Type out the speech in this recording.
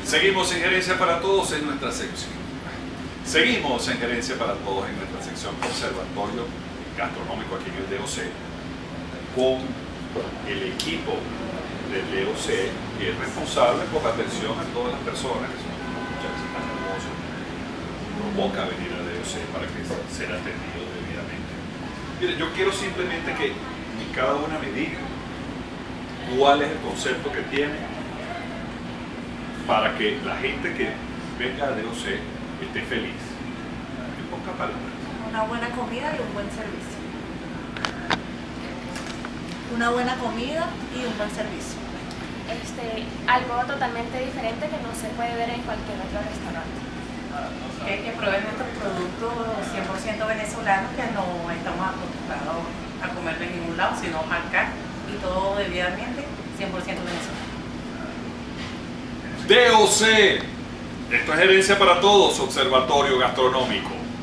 Seguimos en Gerencia para Todos en nuestra sección. Seguimos en Gerencia para Todos en nuestra sección Observatorio Gastronómico aquí en el DOC, con el equipo del DOC que es responsable por la atención a todas las personas que son muchas veces tan hermosas, provoca venir al DOC para que sean atendidos debidamente. Mire, yo quiero simplemente que cada una me diga cuál es el concepto que tiene para que la gente que venga al DOC esté feliz. En pocas palabras. Una buena comida y un buen servicio. Una buena comida y un buen servicio. Algo totalmente diferente que no se puede ver en cualquier otro restaurante. Que prueben nuestros productos 100% venezolanos, que no estamos acostumbrados a comer de ningún lado, sino acá, y todo debidamente 100% venezolano. DOC, esto es Gerencia para Todos, Observatorio Gastronómico.